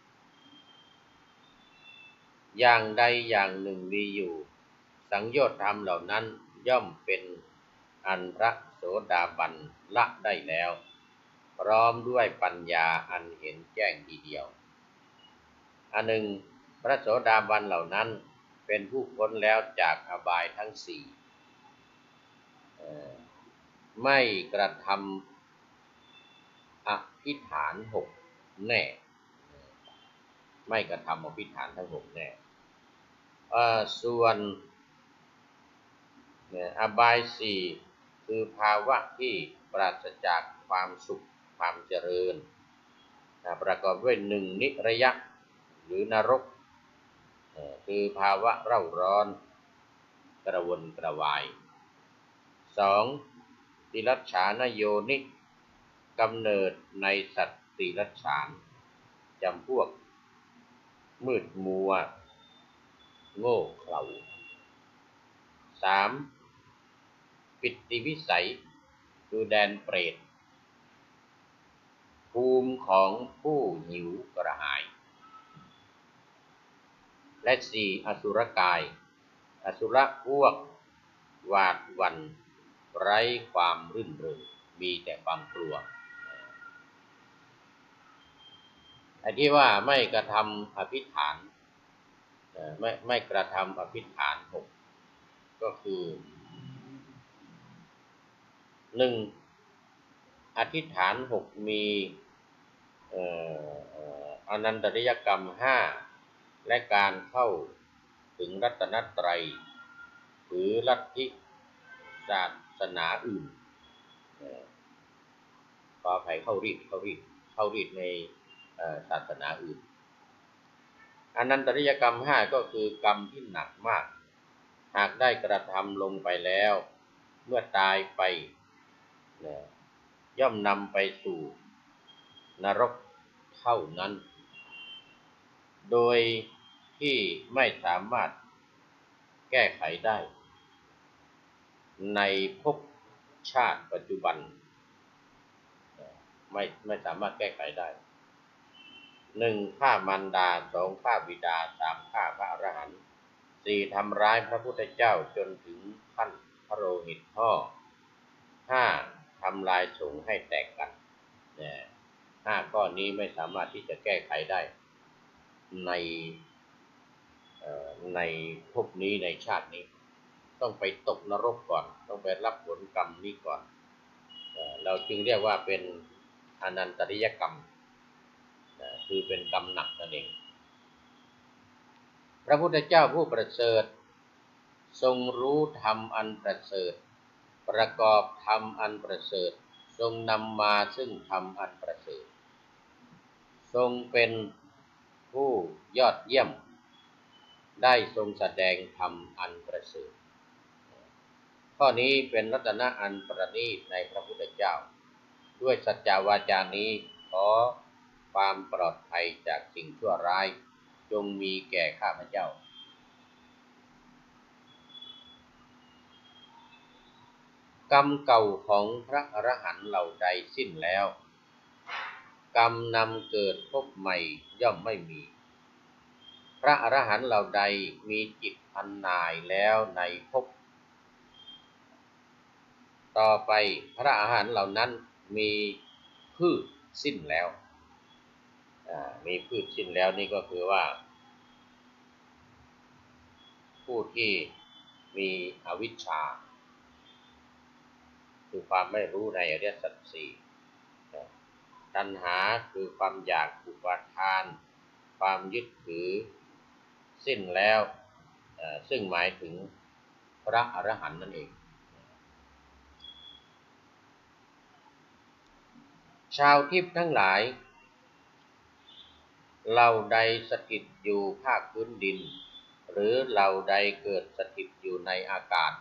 อย่างใดอย่างหนึ่งมีอยู่สังโยชน์ธรรมเหล่านั้นย่อมเป็นอันพระโสดาบันละได้แล้วพร้อมด้วยปัญญาอันเห็นแจ้งทีเดียวอันหนึ่งพระโสดาบันเหล่านั้นเป็นผู้พ้นแล้วจากอบายทั้ง4ไม่กระทำอภิฐาน6แน่ไม่กระทำอภิฐานทั้ง6แน่ส่วนอบาย4คือภาวะที่ปราศจากความสุขความเจริญประกอบด้วย1นิระยะหรือนรกคือภาวะเร่าร้อนกระวนกระวาย2ติรัจฉานโยนิกำเนิดในสัตว์ติรัจฉานจำพวกมืดมัวโง่เขลา3ปิติวิสัยคือแดนเปรตภูมิของผู้หิวกระหายและสี่อสุรกายอสุรพวกหวาดหวั่นไร้ความรื่นเริงมีแต่ความกลัวไอ้ที่ว่าไม่กระทำอภิฐานไม่กระทำอภิฐานหกก็คือหนึ่งอธิษฐานหกมีอนันตริยกรรมห้าและการเข้าถึงรัตนตรัยหรือลัทธิศาสนาอื่นขออภัยเข้ารีดในศาสนาอื่นอนันตริยกรรมห้าก็คือกรรมที่หนักมากหากได้กระทำลงไปแล้วเมื่อตายไปย่อมนำไปสู่นรกเท่านั้นโดยที่ไม่สามารถแก้ไขได้ในภพชาติปัจจุบันไม่สามารถแก้ไขได้หนึ่งฆ่ามารดาสองฆ่าบิดาสามฆ่าพระอรหันต์สี่ทำร้ายพระพุทธเจ้าจนถึงขั้นพระโลหิตห่อห้าทำลายสงฆ์ให้แตกกันห้าข้อนี้ไม่สามารถที่จะแก้ไขได้ในภพนี้ในชาตินี้ต้องไปตกนรกก่อนต้องไปรับผลกรรมนี้ก่อนเราจึงเรียกว่าเป็นอนันตริยกรรมคือเป็นกรรมหนักนั่นเองพระพุทธเจ้าผู้ประเสริฐทรงรู้ธรรมอันประเสริฐประกอบธรรมอันประเสริฐทรงนำมาซึ่งธรรมอันประเสริฐทรงเป็นผู้ยอดเยี่ยมได้ทรงแสดงธรรมอันประเสริฐข้อนี้เป็นรัตนะอันประณีตในพระพุทธเจ้าด้วยสัจจวาจานี้ขอความปลอดภัยจากสิ่งชั่วร้ายจงมีแก่ข้าพเจ้ากรรมเก่าของพระอรหันต์เหล่าใดสิ้นแล้วกรรมนำเกิดพบใหม่ย่อมไม่มีพระอรหันต์เหล่าใดมีจิตอันหน่ายแล้วในภพต่อไปพระอรหันต์เหล่านั้นมีพืชสิ้นแล้วมีพืชสิ้นแล้วนี่ก็คือว่าผู้ที่มีอวิชชาคือความไม่รู้ในอริยสัจสี่ตัณหาคือความอยากอุปาทานความยึดถือสิ้นแล้วซึ่งหมายถึงพระอรหันต์นั่นเองชาวทิพย์ทั้งหลายเหล่าใดสถิตอยู่ภาคพื้นดินหรือเหล่าใดเกิดสถิตอยู่ในอากาศ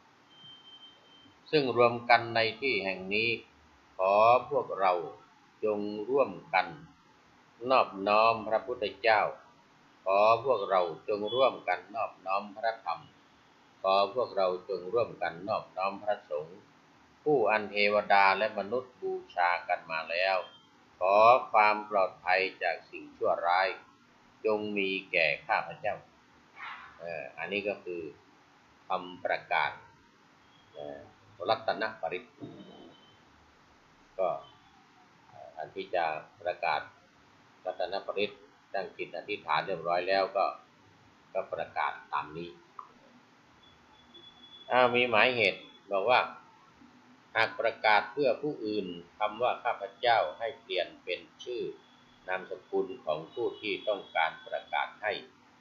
ซึ่งรวมกันในที่แห่งนี้ขอพวกเราจงร่วมกันนอบน้อมพระพุทธเจ้าขอพวกเราจงร่วมกันนอบน้อมพระธรรมขอพวกเราจงร่วมกันนอบน้อมพระสงฆ์ผู้อันเทวดาและมนุษย์บูชากันมาแล้วขอความปลอดภัยจากสิ่งชั่วร้ายจงมีแก่ข้าพเจ้าอันนี้ก็คือคำประกาศรัตนปริตก็อันที่จะประกาศรัตนปริตตั้งจิตอธิษฐานเรียบร้อยแล้วก็ประกาศตามนี้มีหมายเหตุบอกว่าหากประกาศเพื่อผู้อื่นคำว่าข้าพเจ้าให้เปลี่ยนเป็นชื่อนามสกุลของผู้ที่ต้องการประกาศให้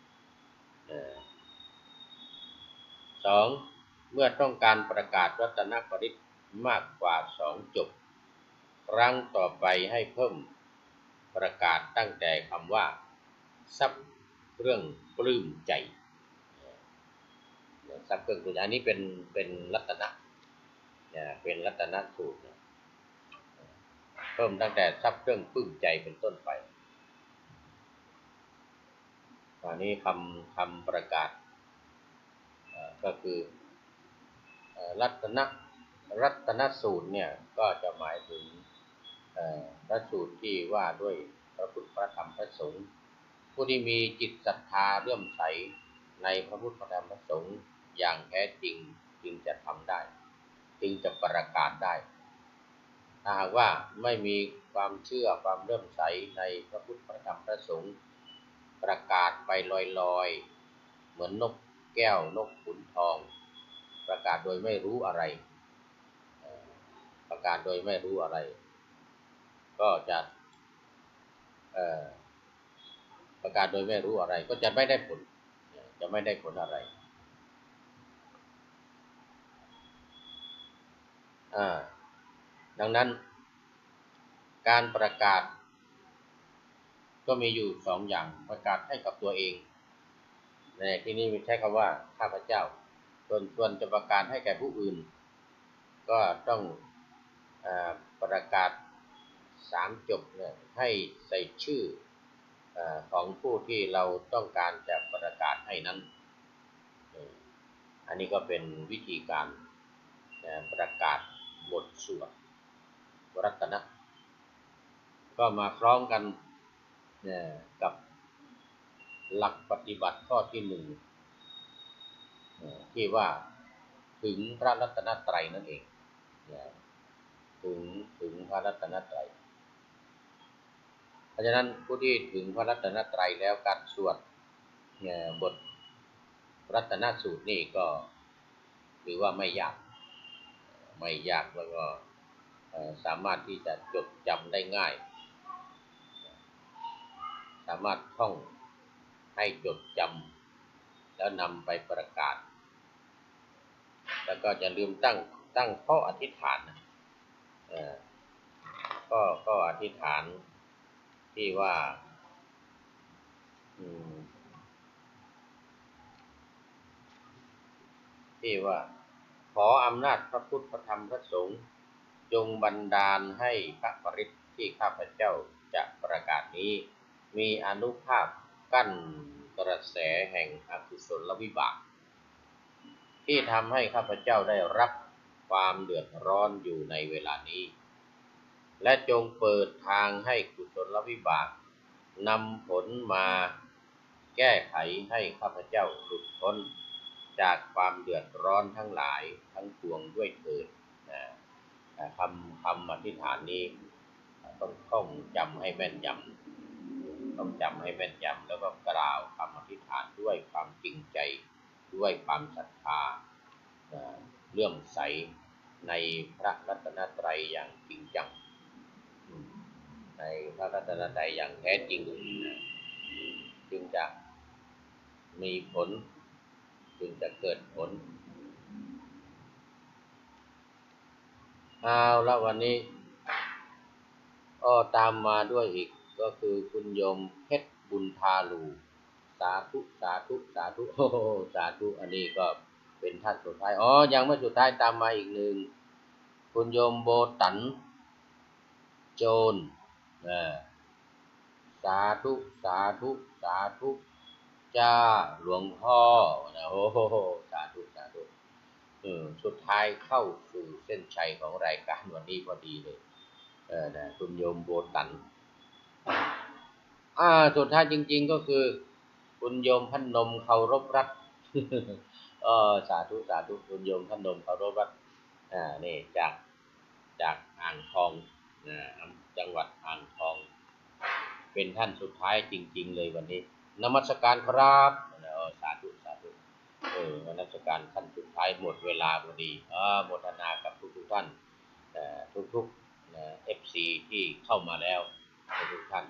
สองเมื่อต้องการประกาศรัตนปริตมากกว่า2จบครั้งต่อไปให้เพิ่มประกาศตั้งแต่คำว่าทรัพย์เครื่องปลื้มใจทรัพย์เครื่องปลื้มใจอันนี้เป็นรัตนะเป็นรัตนสูตรเพิ่มตั้งแต่ทรัพย์เครื่องปลื้มใจเป็นต้นไปอันนี้คำประกาศก็คือรัตนสูตรเนี่ยก็จะหมายถึงพระสูตรที่ว่าด้วยพระพุทธพระธรรมพระสงฆ์ผู้ที่มีจิตศรัทธาเลื่อมใสในพระพุทธพระธรรมพระสงฆ์อย่างแท้จริงจึงจะทำได้จึงจะประกาศได้ถ้าหากว่าไม่มีความเชื่อความเลื่อมใสในพระพุทธพระธรรมพระสงฆ์ประกาศไปลอยๆเหมือนนกแก้วนกขุนทองประกาศโดยไม่รู้อะไรประกาศโดยไม่รู้อะไรก็จะประกาศโดยไม่รู้อะไรก็จะไม่ได้ผลจะไม่ได้ผลอะไรดังนั้นการประกาศก็มีอยู่สองอย่างประกาศให้กับตัวเองในที่นี้ไม่ใช่คำว่าข้าพเจ้าส่วนจะประกาศให้แก่ผู้อื่นก็ต้องประกาศ3 จบเนี่ยให้ใส่ชื่อของผู้ที่เราต้องการจะประกาศให้นั้นอันนี้ก็เป็นวิธีการประกาศบทสวดรัตนะก็มาคล้องกันกับหลักปฏิบัติข้อที่1ที่ว่าถึงพระรัตนตรัยนั่นเองถึงพระรัตนตรัยเพราะฉะนั้นผู้ที่ถึงพระรัตนตรัยแล้วการสวดบทรัตนสูตรนี่ก็ถือว่าไม่ยากแล้วก็สามารถที่จะจดจำได้ง่ายสามารถท่องให้จดจำแล้วนำไปประกาศแล้วก็อย่าลืมตั้งข้ออธิษฐานก็อธิษฐานที่ว่าขออำนาจพระพุทธพระธรรมพระสงฆ์จงบันดาลให้พระปริตรที่ข้าพเจ้าจะประกาศนี้มีอานุภาพกั้นกระแสแห่งอกุศลวิบากที่ทำให้ข้าพเจ้าได้รับความเดือดร้อนอยู่ในเวลานี้และจงเปิดทางให้กุศลวิบากนำผลมาแก้ไขให้ข้าพเจ้าหลุดพ้นจากความเดือดร้อนทั้งหลายทั้งปวงด้วยเถิดคำอธิษฐานนี้ต้องท่องจำให้แม่นยำแล้วก็กล่าวคำอธิษฐานด้วยความจริงใจด้วยความศรัทธาเลื่อมใสในพระรัตนตรัยอย่างจริงจังในพระรัตนตรัยอย่างแท้จริงจึงจะมีผลจึงจะเกิดผลเอาละวันนี้ตามมาด้วยอีกก็คือคุณโยมเพชรบุญทาลูสาธุสาธุสาธุสาธุอันนี้ก็เป็นท่านสุดท้ายยังไม่สุดท้ายตามมาอีกหนึ่งคุณโยมโบตันโจรสาธุสาธุสาธุจ้าหลวงพ่อสาธุสาธุสุดท้ายเข้าสู่เส้นชัยของรายการวันนี้พอดีเลยคุณโยมโบตันสุดท้ายจริงๆก็คือคุณโยมพันนมเคารพรัตสาธุสาธุคุณโยมพันนมเคารพรัตนี่จากอ่างทองจังหวัดอ่างทองเป็นท่านสุดท้ายจริงๆเลยวันนี้นมัสการครับสาธุสาธุนมัสการท่านสุดท้ายหมดเวลาพอดีโมทนากับทุกท่านทุกFC ที่เข้ามาแล้วทุกท่าน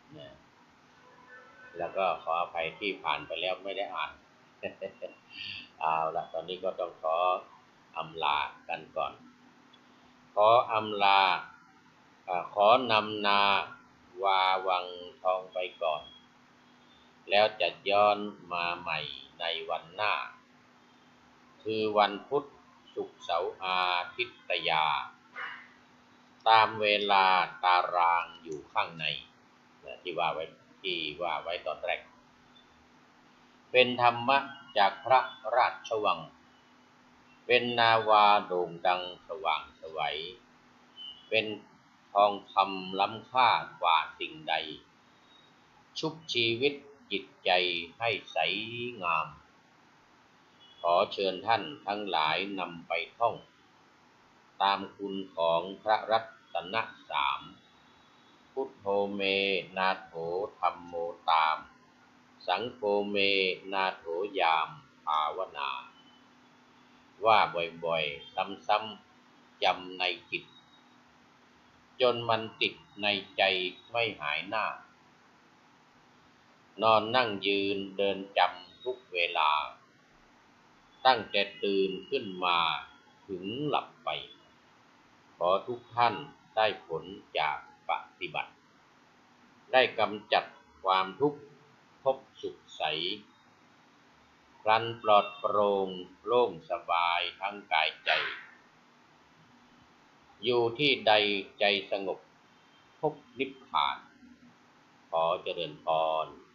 แล้วก็ขออภัยที่ผ่านไปแล้วไม่ได้อ่านเอาละตอนนี้ก็ต้องขออำลากันก่อนขออำลาขอนำนาวาวังทองไปก่อนแล้วจะย้อนมาใหม่ในวันหน้าคือวันพุธศุกร์เสาร์อาทิตยาตามเวลาตารางอยู่ข้างในที่ว่าไว้ตอนแรกเป็นธรรมะจากพระราชวังเป็นนาวาโด่งดังสว่างไสวเป็นของคำล้ำค่ากว่าสิ่งใดชุบชีวิตจิตใจให้ใสงามขอเชิญท่านทั้งหลายนำไปท่องตามคุณของพระรัตนสามพุทโธเมนาโถธัมโมตามสังโฆเมนาโถยามภาวนาว่าบ่อยๆซ้ำๆจำในจิตจนมันติดในใจไม่หายหน้านอนนั่งยืนเดินจำทุกเวลาตั้งแต่ตื่นขึ้นมาถึงหลับไปขอทุกท่านได้ผลจากปฏิบัติได้กำจัดความทุกข์พบสุขใสพลันปลอดโปร่งโล่งสบายทั้งกายใจอยู่ที่ใดใจสงบพบนิพพานขอเจริญพร